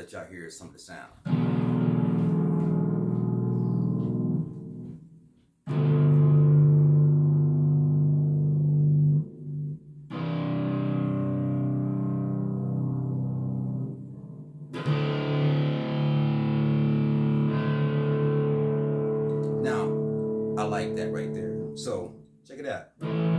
let y'all hear some of the sound. Now, I like that right there. So, check it out.